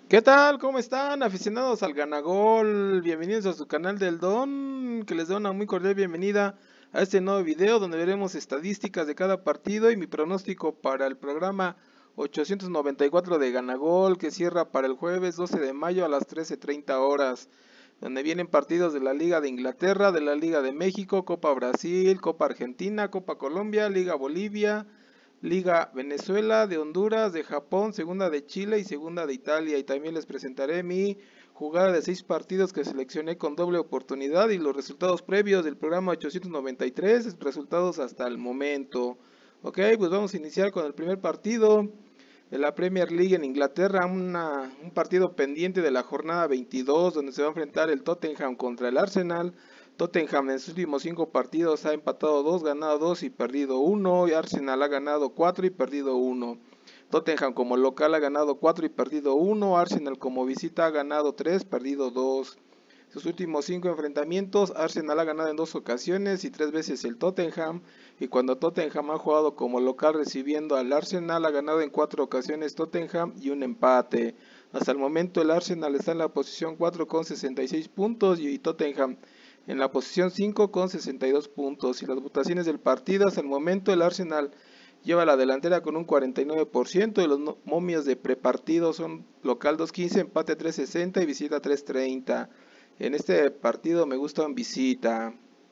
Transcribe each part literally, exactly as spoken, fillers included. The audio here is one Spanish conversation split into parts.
¿Qué tal? ¿Cómo están, aficionados al Ganagol? Bienvenidos a su canal del Don, que les da una muy cordial bienvenida a este nuevo video donde veremos estadísticas de cada partido y mi pronóstico para el programa ochocientos noventa y cuatro de Ganagol, que cierra para el jueves doce de mayo a las trece treinta horas, donde vienen partidos de la Liga de Inglaterra, de la Liga de México, Copa Brasil, Copa Argentina, Copa Colombia, Liga Bolivia, Liga Venezuela, de Honduras, de Japón, segunda de Chile y segunda de Italia. Y también les presentaré mi jugada de seis partidos que seleccioné con doble oportunidad y los resultados previos del programa ochocientos noventa y tres, resultados hasta el momento. Ok, pues vamos a iniciar con el primer partido de la Premier League en Inglaterra, una, un partido pendiente de la jornada veintidós donde se va a enfrentar el Tottenham contra el Arsenal. Tottenham en sus últimos cinco partidos ha empatado dos, ganado dos y perdido uno, y Arsenal ha ganado cuatro y perdido uno. Tottenham como local ha ganado cuatro y perdido uno, Arsenal como visita ha ganado tres, perdido dos. Sus últimos cinco enfrentamientos, Arsenal ha ganado en dos ocasiones y tres veces el Tottenham, y cuando Tottenham ha jugado como local recibiendo al Arsenal, ha ganado en cuatro ocasiones Tottenham y un empate. Hasta el momento el Arsenal está en la posición cuatro con sesenta y seis puntos y Tottenham en la posición cinco con sesenta y dos puntos. Y las votaciones del partido, hasta el momento el Arsenal lleva la delantera con un cuarenta y nueve por ciento y los momios de prepartido son local dos quince, empate tres sesenta y visita tres treinta. En este partido me gusta en visita.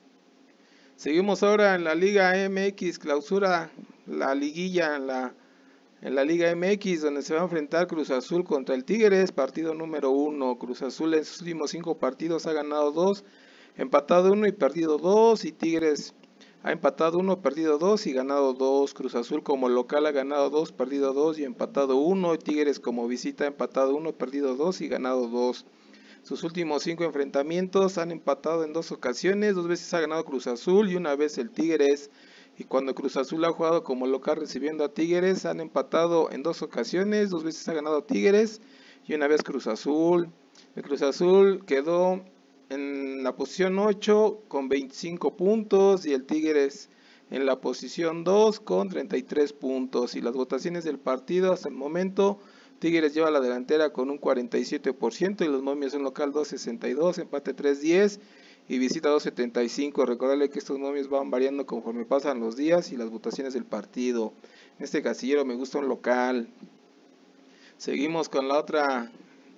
Seguimos ahora en la Liga M X Clausura, la liguilla en la, en la Liga M X, donde se va a enfrentar Cruz Azul contra el Tigres, partido número uno. Cruz Azul en sus últimos cinco partidos ha ganado dos, empatado uno y perdido dos, y Tigres ha empatado uno, perdido dos y ganado dos. Cruz Azul como local ha ganado dos, perdido dos y empatado uno, y Tigres como visita ha empatado uno, perdido dos y ganado dos. Sus últimos cinco enfrentamientos han empatado en dos ocasiones, dos veces ha ganado Cruz Azul y una vez el Tigres. Y cuando Cruz Azul ha jugado como local recibiendo a Tigres, han empatado en dos ocasiones, dos veces ha ganado Tigres y una vez Cruz Azul. El Cruz Azul quedó en la posición ocho con veinticinco puntos y el Tigres en la posición dos con treinta y tres puntos. Y las votaciones del partido hasta el momento: Tigres lleva la delantera con un cuarenta y siete por ciento y los momios en local dos sesenta y dos, empate tres diez y visita dos setenta y cinco. Recordarle que estos momios van variando conforme pasan los días y las votaciones del partido. En este casillero me gusta un local. Seguimos con la otra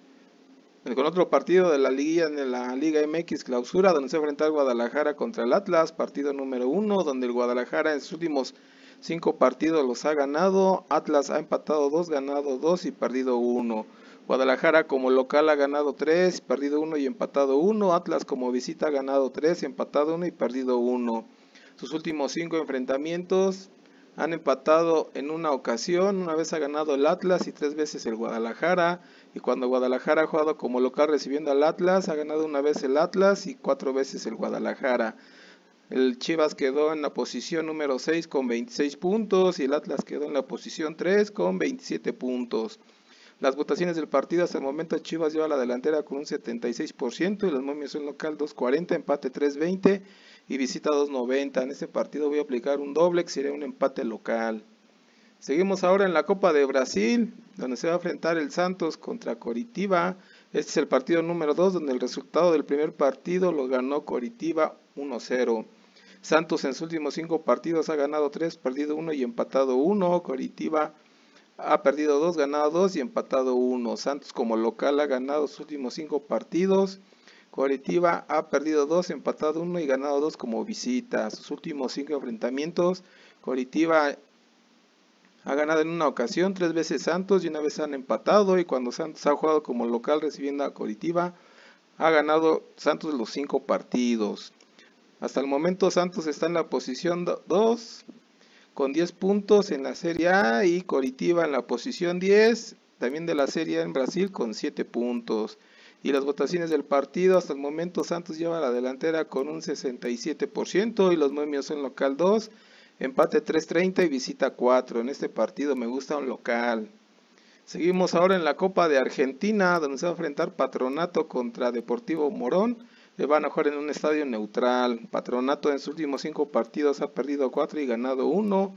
con otro partido de la liguilla en la Liga M X Clausura, donde se enfrenta el Guadalajara contra el Atlas, partido número uno, donde el Guadalajara en sus últimos cinco partidos los ha ganado. Atlas ha empatado dos, ganado dos y perdido uno. Guadalajara como local ha ganado tres, perdido uno y empatado uno. Atlas como visita ha ganado tres, empatado uno y perdido uno. Sus últimos cinco enfrentamientos han empatado en una ocasión, una vez ha ganado el Atlas y tres veces el Guadalajara. Y cuando Guadalajara ha jugado como local recibiendo al Atlas, ha ganado una vez el Atlas y cuatro veces el Guadalajara. El Chivas quedó en la posición número seis con veintiséis puntos y el Atlas quedó en la posición tres con veintisiete puntos. Las votaciones del partido hasta el momento: Chivas lleva la delantera con un setenta y seis por ciento y los momios en local dos cuarenta, empate tres veinte y visita dos noventa. En este partido voy a aplicar un doble que sería un empate local. Seguimos ahora en la Copa de Brasil, donde se va a enfrentar el Santos contra Coritiba. Este es el partido número dos, donde el resultado del primer partido lo ganó Coritiba uno cero. Santos en sus últimos cinco partidos ha ganado tres, perdido uno y empatado uno. Coritiba ha perdido dos, ganado dos y empatado uno. Santos como local ha ganado sus últimos cinco partidos. Coritiba ha perdido dos, empatado uno y ganado dos como visita. Sus últimos cinco enfrentamientos: Coritiba ha ganado en una ocasión, tres veces Santos y una vez han empatado. Y cuando Santos ha jugado como local recibiendo a Coritiba, ha ganado Santos los cinco partidos. Hasta el momento Santos está en la posición dos con diez puntos en la Serie A y Coritiba en la posición diez también de la Serie A en Brasil con siete puntos. Y las votaciones del partido: hasta el momento Santos lleva la delantera con un sesenta y siete por ciento y los momios son local dos, empate tres treinta y visita cuatro. En este partido me gusta un local. Seguimos ahora en la Copa de Argentina, donde se va a enfrentar Patronato contra Deportivo Morón. Le van a jugar en un estadio neutral. Patronato en sus últimos cinco partidos ha perdido cuatro y ganado uno.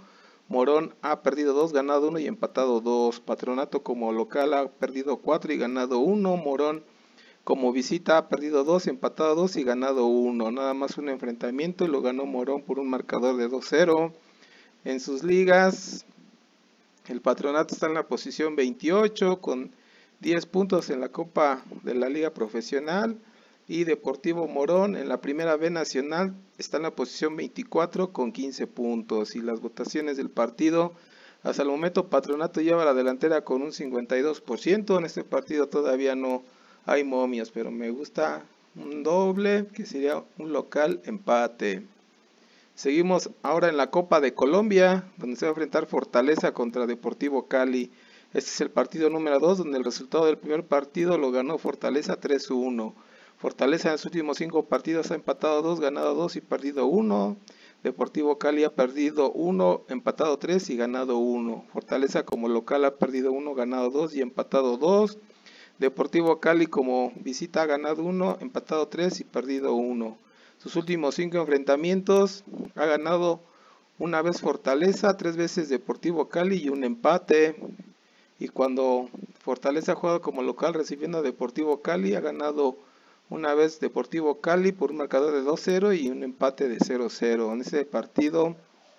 Morón ha perdido dos, ganado uno y empatado dos. Patronato como local ha perdido cuatro y ganado uno. Morón como visita ha perdido dos, empatado dos y ganado uno. Nada más un enfrentamiento y lo ganó Morón por un marcador de dos cero. En sus ligas, el Patronato está en la posición veintiocho con diez puntos en la Copa de la Liga Profesional. Y Deportivo Morón en la Primera B Nacional está en la posición veinticuatro con quince puntos. Y las votaciones del partido, hasta el momento Patronato lleva la delantera con un cincuenta y dos por ciento. En este partido todavía no hay momios, pero me gusta un doble, que sería un local empate. Seguimos ahora en la Copa de Colombia, donde se va a enfrentar Fortaleza contra Deportivo Cali. Este es el partido número dos, donde el resultado del primer partido lo ganó Fortaleza tres uno. Fortaleza en sus últimos cinco partidos ha empatado dos, ganado dos y perdido uno. Deportivo Cali ha perdido uno, empatado tres y ganado uno. Fortaleza como local ha perdido uno, ganado dos y empatado dos. Deportivo Cali como visita ha ganado uno, empatado tres y perdido uno. Sus últimos cinco enfrentamientos ha ganado una vez Fortaleza, tres veces Deportivo Cali y un empate. Y cuando Fortaleza ha jugado como local recibiendo a Deportivo Cali, ha ganado una vez Deportivo Cali por un marcador de dos cero y un empate de cero cero. En ese partido,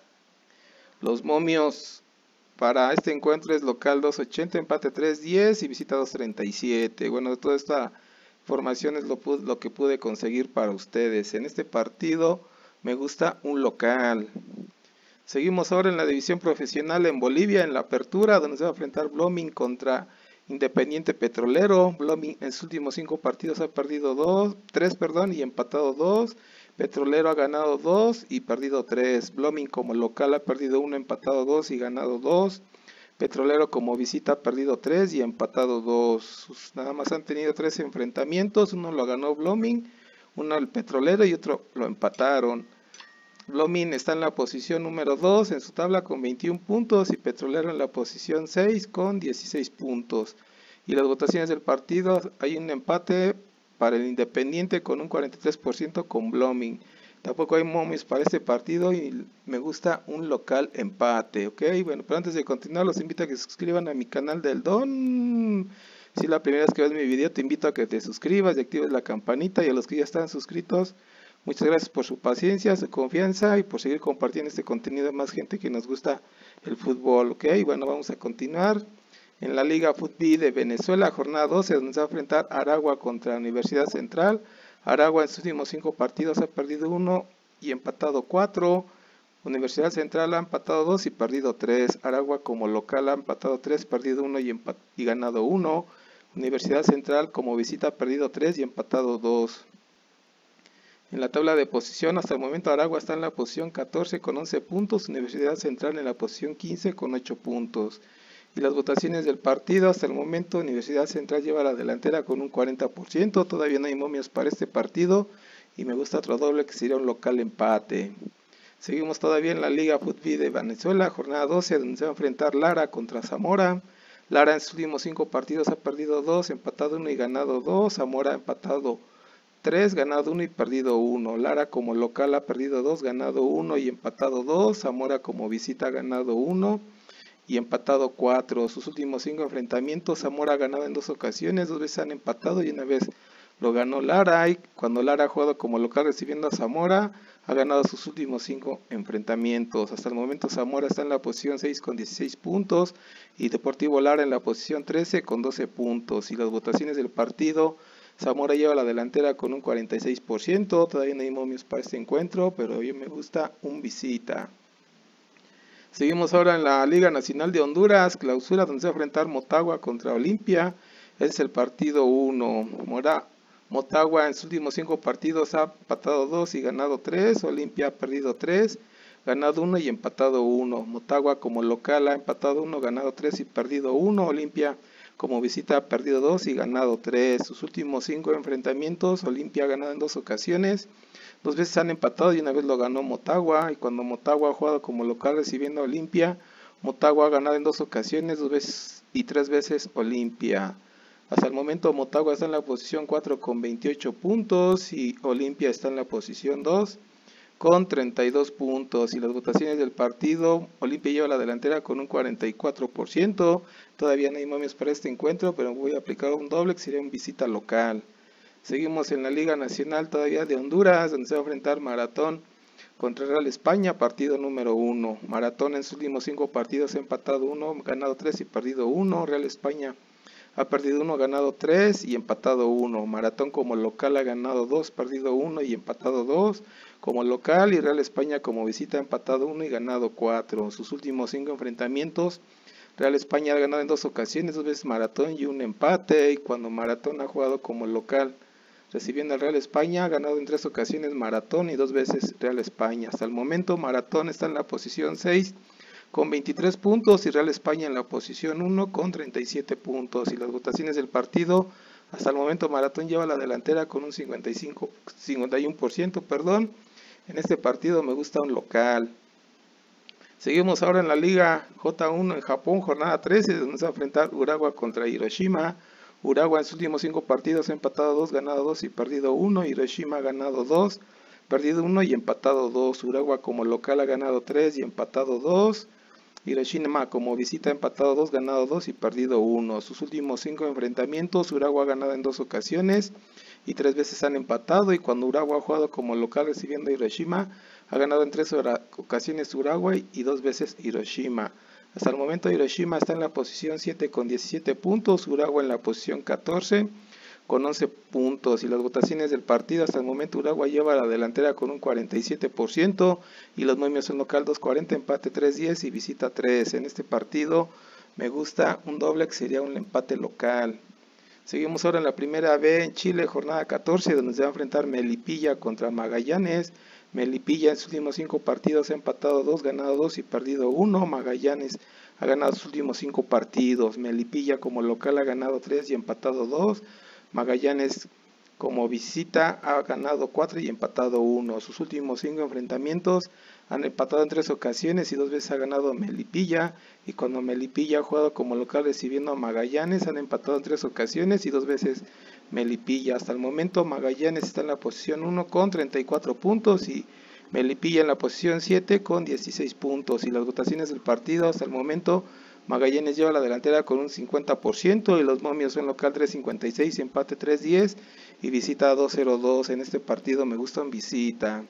los momios para este encuentro es local dos ochenta, empate tres diez y visita dos treinta y siete. Bueno, toda esta información es lo, lo que pude conseguir para ustedes. En este partido me gusta un local. Seguimos ahora en la división profesional en Bolivia, en la apertura, donde se va a enfrentar Blooming contra Independiente Petrolero. Blooming en sus últimos cinco partidos ha perdido dos, tres perdón, y empatado dos. Petrolero ha ganado dos y perdido tres. Blooming como local ha perdido uno, empatado dos y ganado dos. Petrolero como visita ha perdido tres y empatado dos. Nada más han tenido tres enfrentamientos. Uno lo ganó Blooming, uno el Petrolero y otro lo empataron. Blooming está en la posición número dos en su tabla con veintiún puntos y Petrolero en la posición seis con dieciséis puntos. Y las votaciones del partido, hay un empate para el Independiente con un cuarenta y tres por ciento con Blooming. Tampoco hay momios para este partido y me gusta un local empate, ¿ok? Bueno, pero antes de continuar los invito a que se suscriban a mi canal del Don. Si es la primera vez que ves mi video, te invito a que te suscribas y actives la campanita, y a los que ya están suscritos, muchas gracias por su paciencia, su confianza y por seguir compartiendo este contenido a más gente que nos gusta el fútbol, ¿ok? Bueno, vamos a continuar. En la Liga Fútbol de Venezuela, jornada doce, donde se va a enfrentar Aragua contra Universidad Central. Aragua en sus últimos cinco partidos ha perdido uno y empatado cuatro. Universidad Central ha empatado dos y perdido tres. Aragua como local ha empatado tres, perdido uno y, y ganado uno. Universidad Central como visita ha perdido tres y empatado dos. En la tabla de posición, hasta el momento Aragua está en la posición catorce con once puntos, Universidad Central en la posición quince con ocho puntos. Y las votaciones del partido, hasta el momento Universidad Central lleva la delantera con un cuarenta por ciento, todavía no hay momios para este partido y me gusta otro doble que sería un local empate. Seguimos todavía en la Liga Fútbol de Venezuela, jornada doce, donde se va a enfrentar Lara contra Zamora. Lara en sus últimos cinco partidos ha perdido dos, empatado uno y ganado dos. Zamora ha empatado tres, ganado uno y perdido uno. Lara como local ha perdido dos, ganado uno y empatado dos. Zamora como visita ha ganado uno y empatado cuatro. Sus últimos cinco enfrentamientos, Zamora ha ganado en dos ocasiones, dos veces han empatado y una vez lo ganó Lara. Y cuando Lara ha jugado como local recibiendo a Zamora, ha ganado sus últimos cinco enfrentamientos. Hasta el momento Zamora está en la posición seis con dieciséis puntos y Deportivo Lara en la posición trece con doce puntos. Y las votaciones del partido, Zamora lleva la delantera con un cuarenta y seis por ciento, todavía no hay momios para este encuentro, pero a mí me gusta un visita. Seguimos ahora en la Liga Nacional de Honduras, clausura, donde se va a enfrentar Motagua contra Olimpia. Ese es el partido uno. Mora, Motagua en sus últimos cinco partidos ha empatado dos y ganado tres. Olimpia ha perdido tres, ganado uno y empatado uno. Motagua como local ha empatado uno, ganado tres y perdido uno. Olimpia como visita ha perdido dos y ganado tres. Sus últimos cinco enfrentamientos, Olimpia ha ganado en dos ocasiones. Dos veces han empatado y una vez lo ganó Motagua. Y cuando Motagua ha jugado como local recibiendo a Olimpia, Motagua ha ganado en dos ocasiones, dos veces y tres veces Olimpia. Hasta el momento Motagua está en la posición cuatro con veintiocho puntos y Olimpia está en la posición dos con treinta y dos puntos. Y las votaciones del partido, Olimpia lleva la delantera con un cuarenta y cuatro por ciento. Todavía no hay momios para este encuentro, pero voy a aplicar un doble que sería un visita local. Seguimos en la Liga Nacional todavía de Honduras, donde se va a enfrentar Maratón contra Real España, partido número uno. Maratón en sus últimos cinco partidos ha empatado uno, ganado tres y perdido uno. Real España ha perdido uno, ganado tres y empatado uno. Maratón como local ha ganado dos, perdido uno y empatado dos como local. Y Real España como visita ha empatado uno y ganado cuatro. Sus últimos cinco enfrentamientos, Real España ha ganado en dos ocasiones, dos veces Maratón y un empate. Y cuando Maratón ha jugado como local recibiendo al Real España, ha ganado en tres ocasiones Maratón y dos veces Real España. Hasta el momento Maratón está en la posición seis con veintitrés puntos y Real España en la posición uno con treinta y siete puntos. Y las votaciones del partido, hasta el momento Maratón lleva la delantera con un cincuenta y cinco, cincuenta y uno por ciento, perdón. En este partido me gusta un local. Seguimos ahora en la Liga J uno en Japón, jornada trece, donde se va a enfrentar Urawa contra Hiroshima. Urawa en sus últimos cinco partidos ha empatado dos, ganado dos y perdido uno. Hiroshima ha ganado dos, perdido uno y empatado dos. Urawa como local ha ganado tres y empatado dos. Hiroshima como visita ha empatado dos, ganado dos y perdido uno. Sus últimos cinco enfrentamientos, Urawa ha ganado en dos ocasiones y tres veces han empatado. Y cuando Urawa ha jugado como local recibiendo a Hiroshima, ha ganado en tres ocasiones Urawa y dos veces Hiroshima. Hasta el momento Hiroshima está en la posición siete con diecisiete puntos, Urawa en la posición catorce con once puntos. Y las votaciones del partido, hasta el momento Urawa lleva la delantera con un cuarenta y siete por ciento y los momios son local dos cuarenta, empate tres diez y visita tres. En este partido me gusta un doble que sería un empate local. Seguimos ahora en la primera B en Chile, jornada catorce, donde se va a enfrentar Melipilla contra Magallanes. Melipilla en sus últimos cinco partidos ha empatado dos, ganado dos y perdido uno. Magallanes ha ganado sus últimos cinco partidos. Melipilla como local ha ganado tres y empatado dos. Magallanes como visita ha ganado cuatro y empatado uno. Sus últimos cinco enfrentamientos han empatado en tres ocasiones y dos veces ha ganado Melipilla. Y cuando Melipilla ha jugado como local recibiendo a Magallanes, han empatado en tres ocasiones y dos veces Melipilla. Hasta el momento Magallanes está en la posición uno con treinta y cuatro puntos y Melipilla en la posición siete con dieciséis puntos. Y las votaciones del partido, hasta el momento Magallanes lleva la delantera con un cincuenta por ciento y los momios son local tres cincuenta y seis, empate tres diez y visita dos cero dos. En este partido me gustan visita.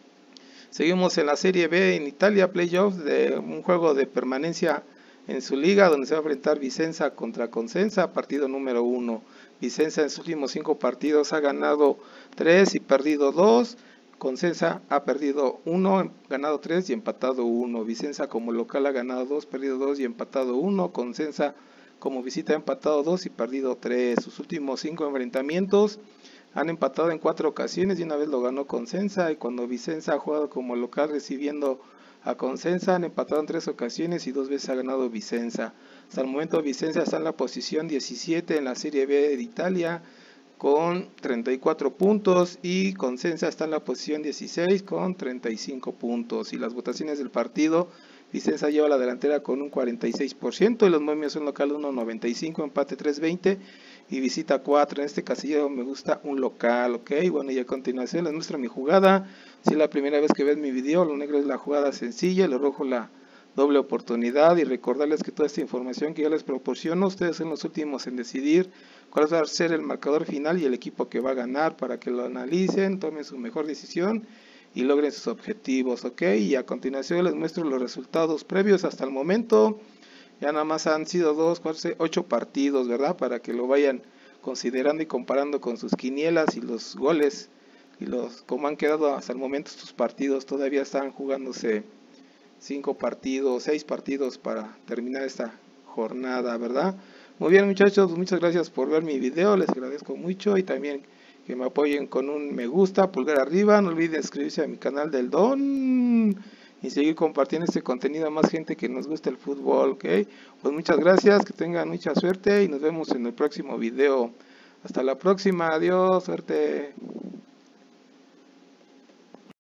Seguimos en la Serie B en Italia, playoffs de un juego de permanencia en su liga, donde se va a enfrentar Vicenza contra Cosenza, partido número uno. Vicenza en sus últimos cinco partidos ha ganado tres y perdido dos. Cosenza ha perdido uno, ganado tres y empatado uno. Vicenza como local ha ganado dos, perdido dos y empatado uno. Cosenza como visita ha empatado dos y perdido tres. Sus últimos cinco enfrentamientos han empatado en cuatro ocasiones y una vez lo ganó Cosenza. Y cuando Vicenza ha jugado como local recibiendo a Cosenza, han empatado en tres ocasiones y dos veces ha ganado Vicenza. Hasta el momento Vicenza está en la posición diecisiete en la Serie B de Italia con treinta y cuatro puntos y Cosenza está en la posición dieciséis con treinta y cinco puntos. Y las votaciones del partido, Vicenza lleva la delantera con un cuarenta y seis por ciento y los momios son local uno noventa y cinco, empate tres veinte y visita cuatro. En este casillero me gusta un local, ok. Bueno, y a continuación les muestro mi jugada. Si es la primera vez que ves mi video, lo negro es la jugada sencilla, lo rojo la doble oportunidad. Y recordarles que toda esta información que yo les proporciono, ustedes son los últimos en decidir cuál va a ser el marcador final y el equipo que va a ganar, para que lo analicen, tomen su mejor decisión y logren sus objetivos, ok. Y a continuación les muestro los resultados previos hasta el momento. Ya nada más han sido dos, cuatro, ocho partidos, ¿verdad? Para que lo vayan considerando y comparando con sus quinielas y los goles y los cómo han quedado hasta el momento estos partidos. Todavía están jugándose cinco partidos, seis partidos para terminar esta jornada, ¿verdad? Muy bien, muchachos, muchas gracias por ver mi video, les agradezco mucho y también que me apoyen con un me gusta, pulgar arriba. No olviden suscribirse a mi canal del Don y seguir compartiendo este contenido a más gente que nos gusta el fútbol, ¿ok? Pues muchas gracias, que tengan mucha suerte y nos vemos en el próximo video. Hasta la próxima, adiós, suerte.